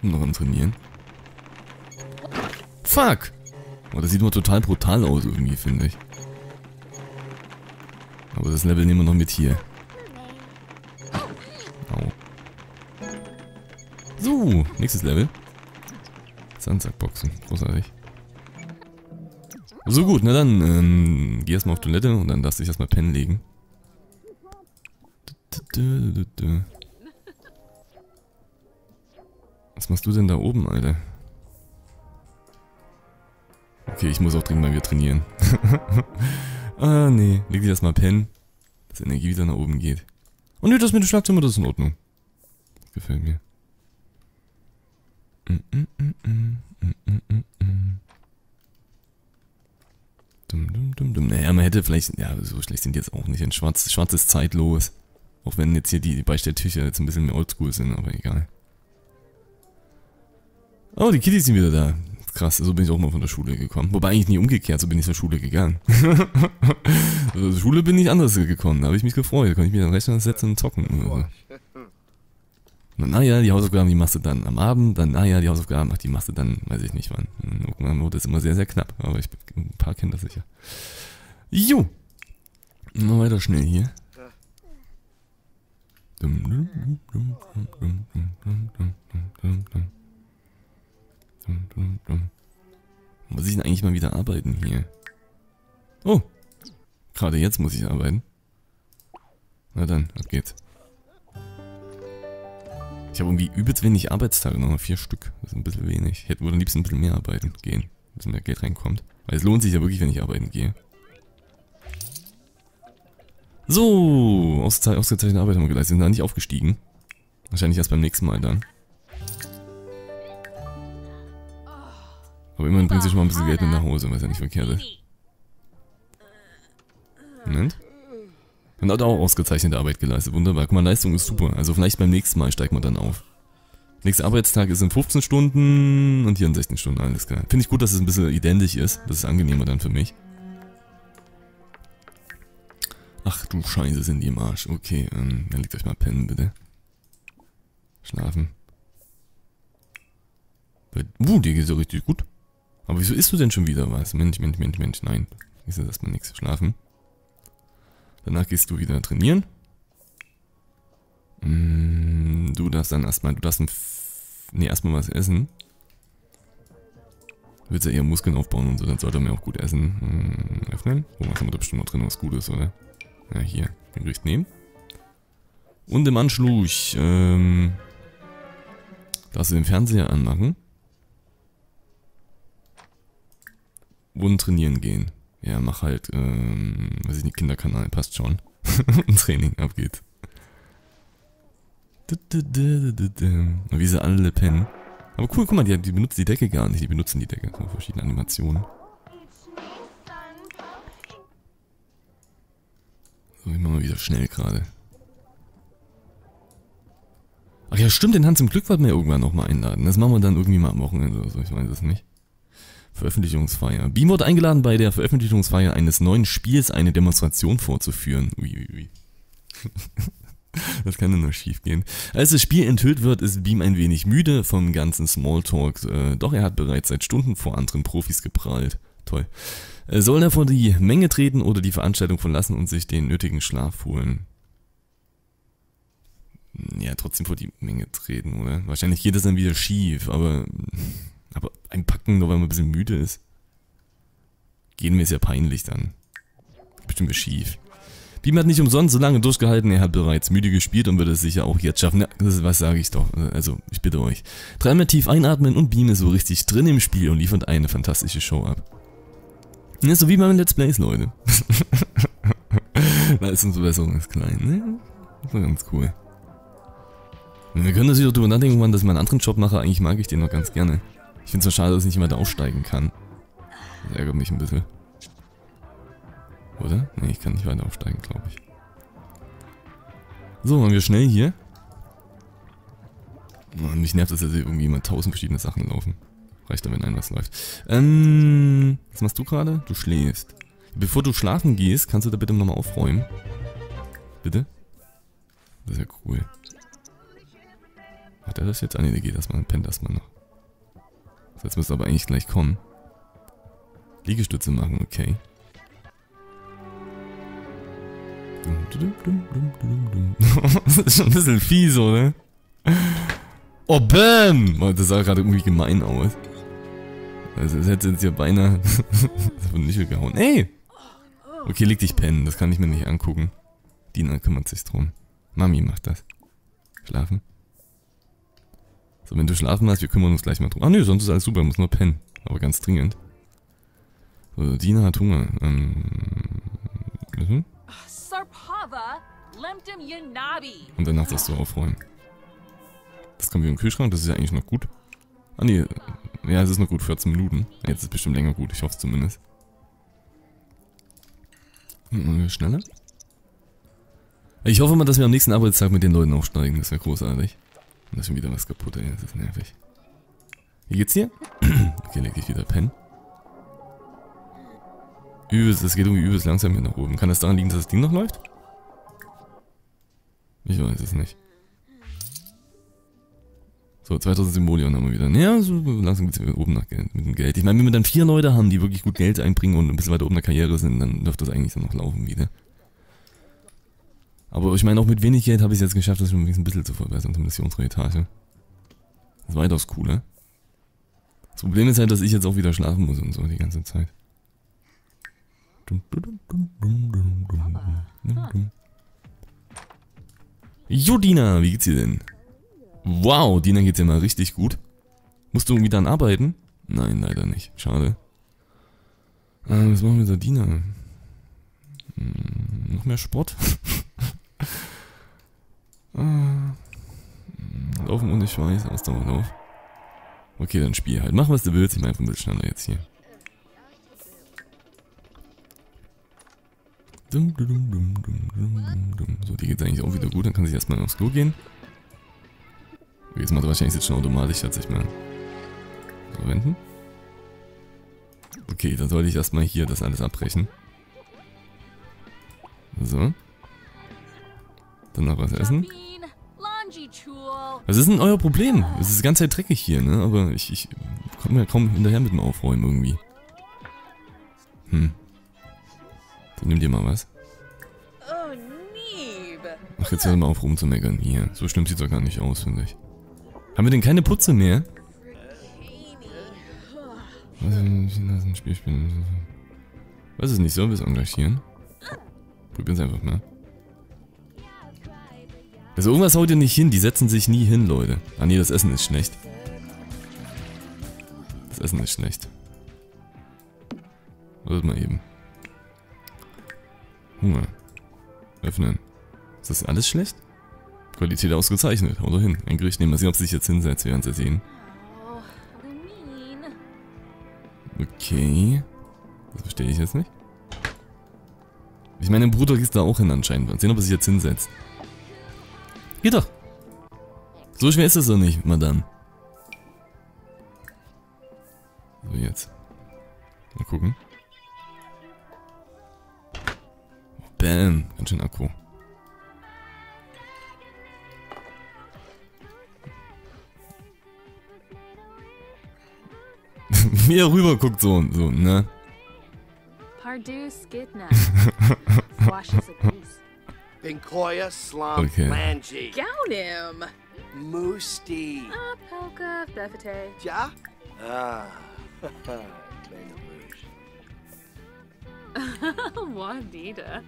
noch am Trainieren. Fuck! Oh, das sieht nur total brutal aus irgendwie, finde ich. Aber das Level nehmen wir noch mit hier. Au. So, nächstes Level. Sandsackboxen, großartig. So gut, na dann, geh erstmal auf Toilette und dann darfst du dich erstmal pennen legen. Was machst du denn da oben, Alter? Okay, ich muss auch dringend mal wieder trainieren. Ah, nee. Leg dich erstmal pennen, dass Energie wieder nach oben geht. Und nee, das mit dem Schlafzimmer, das ist in Ordnung. Das gefällt mir. Naja, man hätte vielleicht... Ja, so schlecht sind die jetzt auch nicht. Ein Schwarz ist zeitlos. Auch wenn jetzt hier die Beistelltücher jetzt ein bisschen mehr oldschool sind, aber egal. Oh, die Kitties sind wieder da. Krass, so bin ich auch mal von der Schule gekommen. Wobei eigentlich nie umgekehrt, so bin ich zur Schule gegangen. Also zur Schule bin ich anders gekommen, da habe ich mich gefreut. Da konnte ich mich dann Rechner setzen und zocken. Oder so. Naja, die Hausaufgaben, die machst du dann am Abend. Dann, naja, die Hausaufgaben, die machst du dann, weiß ich nicht wann. Irgendwann wurde das immer sehr, sehr knapp. Aber ein paar kennen das sicher. Jo! Mal weiter schnell hier. Muss ich denn eigentlich mal wieder arbeiten hier? Oh! Gerade jetzt muss ich arbeiten. Na dann, ab geht's. Ich habe irgendwie übelst wenig Arbeitstage, noch 4 Stück. Das ist ein bisschen wenig. Ich hätte wohl am liebsten ein bisschen mehr arbeiten gehen. Ein bisschen mehr Geld reinkommt. Weil es lohnt sich ja wirklich, wenn ich arbeiten gehe. So! Ausgezeichnete Arbeit haben wir geleistet. Sind da nicht aufgestiegen. Wahrscheinlich erst beim nächsten Mal dann. Aber immerhin bringt sich schon mal ein bisschen Geld mit nach Hause, was ja nicht verkehrt ist. Moment. Und hat auch ausgezeichnete Arbeit geleistet. Wunderbar. Guck mal, Leistung ist super. Also vielleicht beim nächsten Mal steigt man dann auf. Nächster Arbeitstag ist in 15 Stunden und hier in 16 Stunden. Alles klar. Finde ich gut, dass es ein bisschen identisch ist. Das ist angenehmer dann für mich. Ach du Scheiße, sind die im Arsch. Okay, dann legt euch mal pennen, bitte. Schlafen. Dir geht's ja richtig gut. Aber wieso isst du denn schon wieder was? Mensch. Nein, ist das erstmal nichts. Schlafen. Danach gehst du wieder trainieren. Du darfst dann erstmal, erstmal was essen. Du willst ja eher Muskeln aufbauen und so, dann sollte man ja auch gut essen. Öffnen. Oh, was haben wir da bestimmt noch drin, was Gutes, oder? Ja, hier. Den Gericht nehmen. Und im Anschluss, darfst du den Fernseher anmachen. Und trainieren gehen. Ja, mach halt, weiß ich nicht, Kinderkanal, passt schon. Ein Training, ab geht's. Wie sie alle pennen. Aber cool, guck mal, die benutzen die Decke gar nicht. Die benutzen die Decke. So verschiedene Animationen. So, ich mach mal wieder schnell gerade. Ach ja, stimmt, den Hans im Glück wollten wir irgendwann nochmal einladen. Das machen wir dann irgendwie mal am Wochenende oder so, ich weiß es nicht. Veröffentlichungsfeier. Beam wurde eingeladen, bei der Veröffentlichungsfeier eines neuen Spiels eine Demonstration vorzuführen. Uiuiui. Das kann ja nur schief gehen. Als das Spiel enthüllt wird, ist Beam ein wenig müde vom ganzen Smalltalk. Doch er hat bereits seit Stunden vor anderen Profis geprahlt. Toll. Soll er vor die Menge treten oder die Veranstaltung verlassen und sich den nötigen Schlaf holen? Ja, trotzdem vor die Menge treten, oder? Wahrscheinlich geht das dann wieder schief, aber einpacken, nur weil man ein bisschen müde ist. Gehen mir ist ja peinlich dann. Bestimmt schief. Beam hat nicht umsonst so lange durchgehalten, er hat bereits müde gespielt und wird es sicher auch jetzt schaffen. Ja, was sage ich doch. Also, ich bitte euch. 3-mal tief einatmen und Beam ist so richtig drin im Spiel und liefert eine fantastische Show ab. Ja, so wie beim Let's Plays, Leute. Leistungsverbesserung ist klein, ne? Das war ganz cool. Wir können natürlich auch drüber nachdenken, wann, dass ich mal einen anderen Job mache. Eigentlich mag ich den noch ganz gerne. Ich finde es so schade, dass ich nicht immer da aufsteigen kann. Das ärgert mich ein bisschen. Oder? Ne, ich kann nicht weiter aufsteigen, glaube ich. So, machen wir schnell hier. Mann, mich nervt, dass jetzt irgendwie immer 1000 verschiedene Sachen laufen. Reicht da, wenn ein was läuft. Was machst du gerade? Du schläfst. Bevor du schlafen gehst, kannst du da bitte nochmal aufräumen. Bitte? Das ist ja cool. Ach, Macht er das jetzt? Ah ne, der geht erstmal, pennt erstmal noch. So, jetzt müsste aber eigentlich gleich kommen. Liegestütze machen, okay. Das ist schon ein bisschen fies, oder? Oh, bam! Oh, das sah gerade irgendwie gemein aus. Also, es hätte jetzt hier beinahe von nicht gehauen. Ey! Okay, leg dich pennen, das kann ich mir nicht angucken. Dina kümmert sich drum. Mami macht das. Schlafen. So, wenn du schlafen hast, wir kümmern uns gleich mal drum. Ah, nö, sonst ist alles super, muss nur pennen. Aber ganz dringend. So, Dina hat Hunger. Und danach darfst du aufräumen. Das kommt wieder im Kühlschrank, das ist ja eigentlich noch gut. Ah, nee. Ja, es ist noch gut, 14 Minuten. Jetzt ist es bestimmt länger gut, ich hoffe es zumindest. Schneller? Ich hoffe mal, dass wir am nächsten Arbeitstag mit den Leuten aufsteigen. Das wäre großartig. Und da ist schon wieder was kaputt, ey. Das ist nervig. Wie geht's dir? Okay, leg dich wieder pennen. Übelst, es geht irgendwie übelst langsam hier nach oben. Kann das daran liegen, dass das Ding noch läuft? Ich weiß es nicht. So, 2000 Simoleon haben wir wieder. Ja, so langsam geht's wieder oben nach Geld, mit dem Geld. Ich meine, wenn wir dann 4 Leute haben, die wirklich gut Geld einbringen und ein bisschen weiter oben in der Karriere sind, dann dürfte das eigentlich so noch laufen wieder. Aber ich meine, auch mit wenig Geld habe ich es jetzt geschafft, das schon ein bisschen zu verbessern, zumindest unsere Etage. Das ist weitaus cooler. Das Problem ist halt, dass ich jetzt auch wieder schlafen muss und so die ganze Zeit. Jo, Dina, wie geht's dir denn? Wow, Dina geht's ja mal richtig gut. Musst du irgendwie dann arbeiten? Nein, leider nicht. Schade. Was machen wir mit der Dina? Noch mehr Sport? Laufen ohne Schweiß, Ausdauerlauf. Okay, dann spiel halt. Mach was du willst, ich mach einfach ein bisschen schneller jetzt hier. So, die geht's eigentlich auch wieder gut, dann kann sie erstmal aufs Klo gehen. Okay, jetzt macht er wahrscheinlich jetzt schon automatisch, hat sich mal verwenden. Okay, dann sollte ich erstmal hier das alles abbrechen. So. Dann noch was essen. Was ist denn euer Problem? Es ist die ganze Zeit dreckig hier, ne? Aber ich komme ja kaum hinterher mit dem Aufräumen irgendwie. Dann nimm dir mal was. Ach, jetzt hör mal auf rumzumeckern hier. So schlimm sieht's doch gar nicht aus, finde ich. Haben wir denn keine Putze mehr? Weiß es nicht, sollen wir es engagieren? Probieren's einfach mal. Also irgendwas haut ihr nicht hin, die setzen sich nie hin, Leute. Ah nee, das Essen ist schlecht. Das Essen ist schlecht. Wartet mal eben. Hunger. Öffnen. Ist das alles schlecht? Qualität ausgezeichnet. Hau doch hin. Ein Gericht nehmen. Mal sehen, ob sie sich jetzt hinsetzt. Wir werden es ja sehen. Okay. Das verstehe ich jetzt nicht. Ich meine, dein Bruder gehst da auch hin anscheinend. Mal sehen, ob er sich jetzt hinsetzt. Geht doch. So schwer ist es doch nicht, Madame. So, jetzt. Mal gucken. Bam. Ganz schön Akku. Wie er rüber guckt, so, ne? Okay. Gaunim. Moosti. Polka, Befete. Ja? Wandita.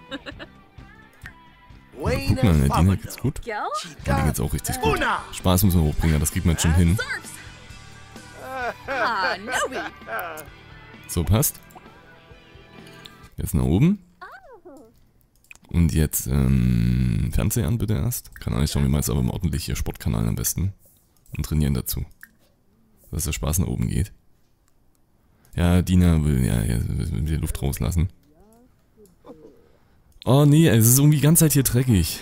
Guck mal, der Dina geht's gut. Ja, der geht's auch richtig gut. Spaß muss man hochbringen, das kriegt man jetzt schon hin. So, passt. Jetzt nach oben. Und jetzt, Fernseher an bitte erst. Kann auch nicht schauen, wie man jetzt aber mal ordentlich hier Sportkanal am besten. Und trainieren dazu. Dass der Spaß nach oben geht. Ja, Dina will die Luft rauslassen. Oh nee, es ist irgendwie die ganze Zeit hier dreckig.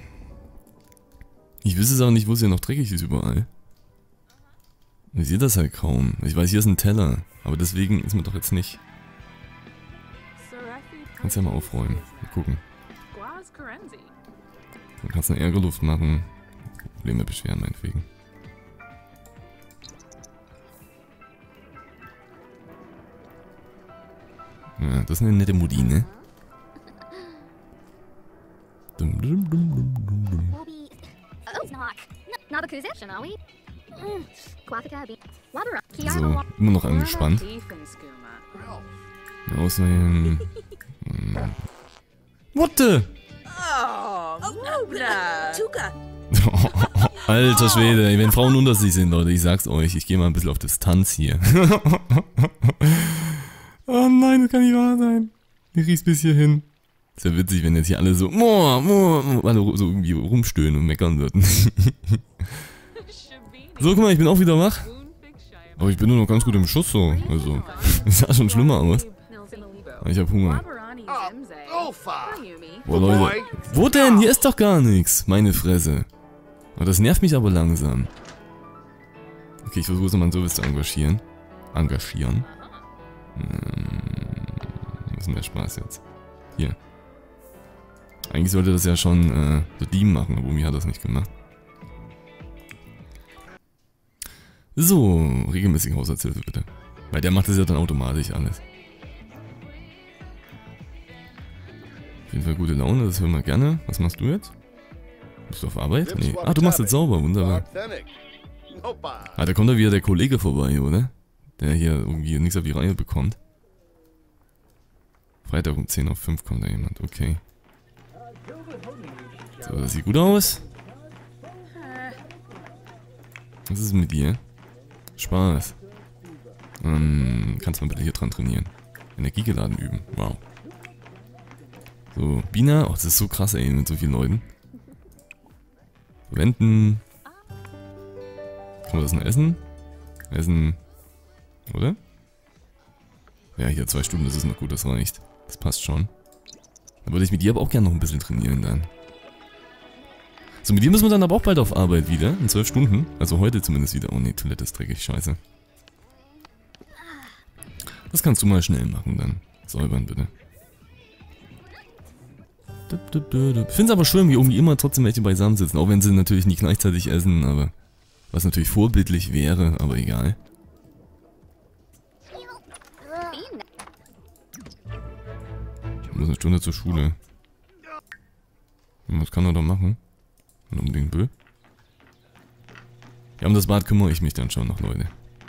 Ich wüsste es aber nicht, wo es hier noch dreckig ist überall. Ich sehe das halt kaum. Ich weiß, hier ist ein Teller. Aber deswegen ist mir doch jetzt nicht. Kannst ja mal aufräumen. Mal gucken. Du kannst eine Ärgerluft machen. Probleme beschweren, meinetwegen. Ja, das ist eine nette Mutti, ne? Dum, dum, dum, dum, dum, dum. So, immer noch angespannt. Auswählen. What the? Alter Schwede, wenn Frauen unter sich sind, Leute, ich sag's euch, ich gehe mal ein bisschen auf Distanz hier. Oh nein, das kann nicht wahr sein. Ich riech's bis hier hin. Ist ja witzig, wenn jetzt hier alle so, alle so irgendwie rumstöhnen und meckern würden. So, guck mal, ich bin auch wieder wach. Aber ich bin nur noch ganz gut im Schuss so. Also, das sah schon schlimmer aus. Ich hab Hunger. Boah, Leute. Wo denn? Hier ist doch gar nichts. Meine Fresse. Oh, das nervt mich aber langsam. Okay, ich versuche es nochmal einen Service zu engagieren. Was ist denn der Spaß jetzt? Hier. Eigentlich sollte das ja schon der Diem machen, aber irgendwie hat er das nicht gemacht. So, regelmäßige Haushaltshilfe bitte. Weil der macht das ja dann automatisch alles. Auf jeden Fall gute Laune, das hören wir gerne. Was machst du jetzt? Bist du auf Arbeit? Nee. Ah, du machst jetzt sauber, wunderbar. Ah, da kommt da wieder der Kollege vorbei, oder? Der hier irgendwie nichts auf die Reihe bekommt. Freitag um 10 auf 5 kommt da jemand, okay. So, das sieht gut aus. Was ist mit dir? Spaß. Kannst du mal bitte hier dran trainieren. Energiegeladen üben, wow. So, Bina, oh, das ist so krass, ey, mit so vielen Leuten. Verwenden. Kann man das noch essen? Essen. Oder? Ja, hier 2 Stunden, das ist noch gut, das reicht. Das passt schon. Dann würde ich mit dir aber auch gerne noch ein bisschen trainieren dann. So, mit dir müssen wir dann aber auch bald auf Arbeit wieder, in 12 Stunden. Also heute zumindest wieder. Oh ne, Toilette ist dreckig, scheiße. Das kannst du mal schnell machen dann. Säubern bitte. Ich finde es aber schön, wie irgendwie immer trotzdem welche beisammen sitzen. Auch wenn sie natürlich nicht gleichzeitig essen, aber... Was natürlich vorbildlich wäre, aber egal. Ich muss eine Stunde zur Schule. Was kann er da machen? Unbedingt Bö. Ja, um das Bad kümmere ich mich dann schon noch, Leute.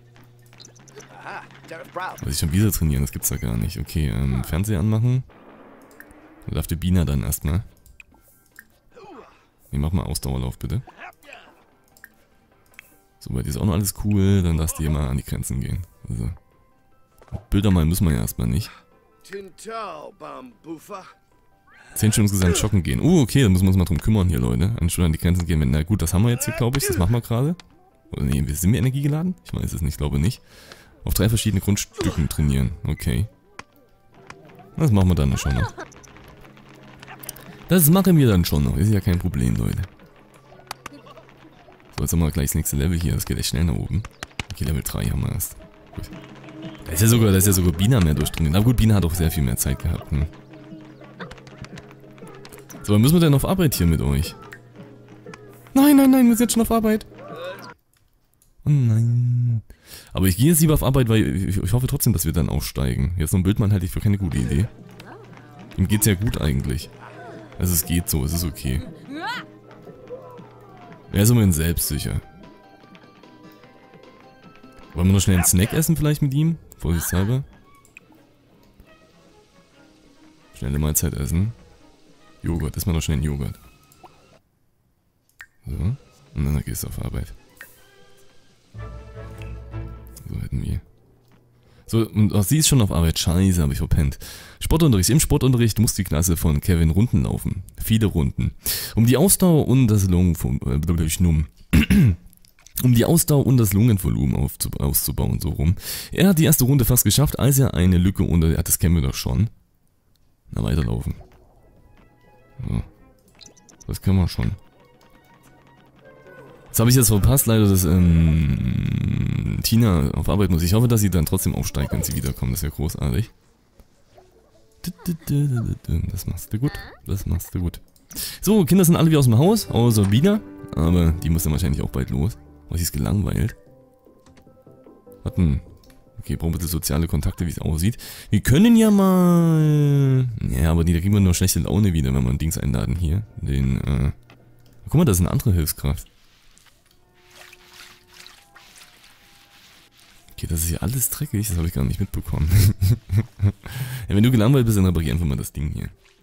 Was ich schon wieder trainieren, das gibt's ja gar nicht. Okay, Fernseher anmachen. Da darf die Bina dann erstmal. Nee, mach mal Ausdauerlauf, bitte. So, bei dir ist auch noch alles cool, dann darfst du hier mal an die Grenzen gehen. Also, Bilder mal müssen wir ja erstmal nicht. 10 Stunden insgesamt joggen gehen. Okay, dann müssen wir uns mal drum kümmern hier, Leute. Eine Stunde an die Grenzen gehen. Na gut, das haben wir jetzt hier, glaube ich. Das machen wir gerade. Oder nee, sind wir energiegeladen? Ich weiß es nicht, glaube nicht. Auf 3 verschiedene Grundstücken trainieren. Okay. Das machen wir dann schon noch. Das machen wir dann schon noch. Ist ja kein Problem, Leute. So, jetzt haben wir gleich das nächste Level hier. Das geht echt schnell nach oben. Okay, Level 3 haben wir erst. Gut. Da ist ja sogar Bina mehr durchtrainiert. Aber gut, Bina hat auch sehr viel mehr Zeit gehabt. Hm. So, wann müssen wir denn auf Arbeit hier mit euch? Nein, wir sind jetzt schon auf Arbeit. Oh nein. Aber ich gehe jetzt lieber auf Arbeit, weil ich hoffe trotzdem, dass wir dann aufsteigen. Jetzt so ein Bildmann halte ich für keine gute Idee. Ihm geht's ja gut eigentlich. Also es geht so, es ist okay. Er ist immerhin selbstsicher. Wollen wir noch schnell einen Snack essen vielleicht mit ihm? Vorsichtshalber. Schnelle Mahlzeit essen. Joghurt, essen wir noch schnell einen Joghurt. So, und dann gehst du auf Arbeit. So hätten wir. So, und auch sie ist schon auf Arbeit. Scheiße, habe ich verpennt. Sportunterricht. Im Sportunterricht muss die Klasse von Kevin Runden laufen. Viele Runden. Um die Ausdauer und das Lungenvolumen auszubauen, so rum. Er hat die erste Runde fast geschafft, als er eine Lücke unter... Ja, das kennen wir doch schon. Na, weiterlaufen. So. Das können wir schon. Das habe ich jetzt verpasst, leider, dass Tina auf Arbeit muss. Ich hoffe, dass sie dann trotzdem aufsteigt, wenn sie wiederkommt. Das wäre großartig. Das machst du gut. Das machst du gut. So, Kinder sind alle wieder aus dem Haus, außer Vida. Aber die muss dann wahrscheinlich auch bald los. Weil sie ist gelangweilt. Warten. Okay, brauchen wir soziale Kontakte, wie es aussieht. Wir können ja mal... Ja, aber da kriegen wir nur schlechte Laune wieder, wenn wir ein Dings einladen hier. Den, guck mal, da ist eine andere Hilfskraft. Okay, das ist hier alles dreckig, das habe ich gar nicht mitbekommen. Ja, wenn du gelangweilt bist, dann reparier einfach mal das Ding hier.